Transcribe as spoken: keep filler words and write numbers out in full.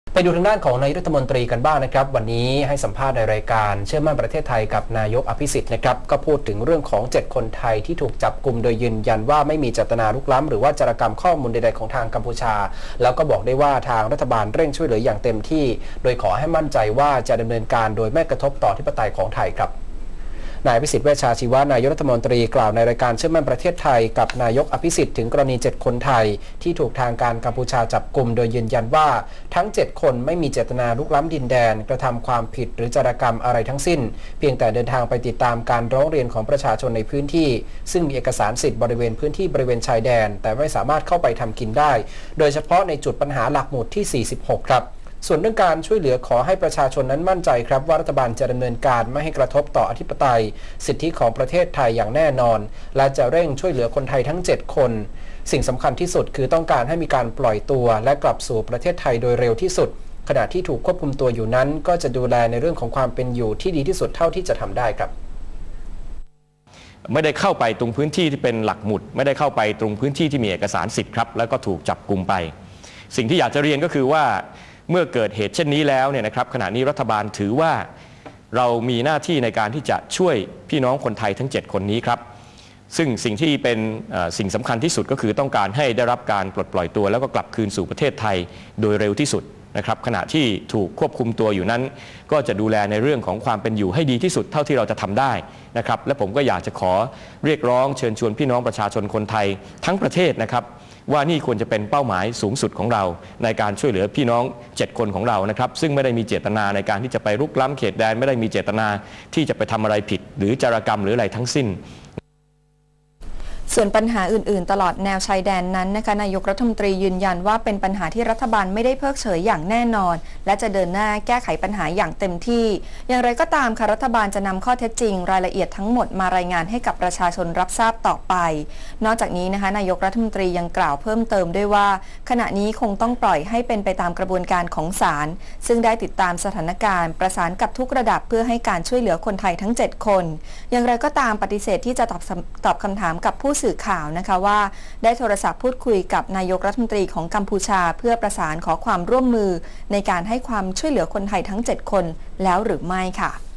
ไปดูทางด้านของนายกรัฐมนตรีกันบ้างนะครับวันนี้ให้สัมภาษณ์ในรายการเชื่อมั่นประเทศไทยกับนายกอภิสิทธิ์นะครับก็พูดถึงเรื่องของเจ็ดคนไทยที่ถูกจับกุมโดยยืนยันว่าไม่มีเจตนาลุกล้ำหรือว่าจารกรรมข้อมูลใดๆของทางกัมพูชาแล้วก็บอกได้ว่าทางรัฐบาลเร่งช่วยเหลืออย่างเต็มที่โดยขอให้มั่นใจว่าจะดำเนินการโดยไม่กระทบต่ออธิปไตยของไทยครับนายอภิสิทธิ์เวชชาชีวะนายกรัฐมนตรีกล่าวในรายการเชื่อมั่นประเทศไทยกับนายกอภิสิทธิ์ถึงกรณีเจ็ดคนไทยที่ถูกทางการกัมพูชาจับกุมโดยยืนยันว่าทั้งเจ็ดคนไม่มีเจตนาลุกล้ำดินแดนกระทำความผิดหรือจารกรรมอะไรทั้งสิ้นเพียงแต่เดินทางไปติดตามการร้องเรียนของประชาชนในพื้นที่ซึ่งมีเอกสารสิทธิ์บริเวณพื้นที่บริเวณชายแดนแต่ไม่สามารถเข้าไปทำกินได้โดยเฉพาะในจุดปัญหาหลักหมุดที่สี่สิบหกครับส่วนเรื่องการช่วยเหลือขอให้ประชาชนนั้นมั่นใจครับว่ารัฐบาลจะดำเนินการไม่ให้กระทบต่ออธิปไตยสิทธิของประเทศไทยอย่างแน่นอนและจะเร่งช่วยเหลือคนไทยทั้งเจ็ดคนสิ่งสำคัญที่สุดคือต้องการให้มีการปล่อยตัวและกลับสู่ประเทศไทยโดยเร็วที่สุดขณะที่ถูกควบคุมตัวอยู่นั้นก็จะดูแลในเรื่องของความเป็นอยู่ที่ดีที่สุดเท่าที่จะทำได้ครับไม่ได้เข้าไปตรงพื้นที่ที่เป็นหลักหมุดไม่ได้เข้าไปตรงพื้นที่ที่มีเอกสารสิทธิ์ครับแล้วก็ถูกจับกุมไปสิ่งที่อยากจะเรียนก็คือว่าเมื่อเกิดเหตุเช่นนี้แล้วเนี่ยนะครับขณะนี้รัฐบาลถือว่าเรามีหน้าที่ในการที่จะช่วยพี่น้องคนไทยทั้งเจ็ดคนนี้ครับซึ่งสิ่งที่เป็นสิ่งสำคัญที่สุดก็คือต้องการให้ได้รับการปลดปล่อยตัวแล้วก็กลับคืนสู่ประเทศไทยโดยเร็วที่สุดนะครับขณะที่ถูกควบคุมตัวอยู่นั้นก็จะดูแลในเรื่องของความเป็นอยู่ให้ดีที่สุดเท่าที่เราจะทำได้นะครับและผมก็อยากจะขอเรียกร้องเชิญชวนพี่น้องประชาชนคนไทยทั้งประเทศนะครับว่านี่ควรจะเป็นเป้าหมายสูงสุดของเราในการช่วยเหลือพี่น้องเจ็ดคนของเรานะครับซึ่งไม่ได้มีเจตนาในการที่จะไปรุกล้ำเขตแดนไม่ได้มีเจตนาที่จะไปทำอะไรผิดหรือจารกรรมหรืออะไรทั้งสิ้นส่วนปัญหาอื่นๆตลอดแนวชายแดนนั้นนะคะนายกรัฐมนตรียืนยันว่าเป็นปัญหาที่รัฐบาลไม่ได้เพิกเฉยอย่างแน่นอนและจะเดินหน้าแก้ไขปัญหาอย่างเต็มที่อย่างไรก็ตามค่ะรัฐบาลจะนำข้อเท็จจริงรายละเอียดทั้งหมดมารายงานให้กับประชาชนรับทราบต่อไปนอกจากนี้นะคะนายกรัฐมนตรียังกล่าวเพิ่มเติมด้วยว่าขณะนี้คงต้องปล่อยให้เป็นไปตามกระบวนการของศาลซึ่งได้ติดตามสถานการณ์ประสานกับทุกระดับเพื่อให้การช่วยเหลือคนไทยทั้งเจ็ดคนอย่างไรก็ตามปฏิเสธที่จะตอบตอบคำถามกับผู้สื่อข่าวนะคะว่าได้โทรศัพท์พูดคุยกับนายกรัฐมนตรีของกัมพูชาเพื่อประสานขอความร่วมมือในการให้ความช่วยเหลือคนไทยทั้งเจ็ดคนแล้วหรือไม่ค่ะ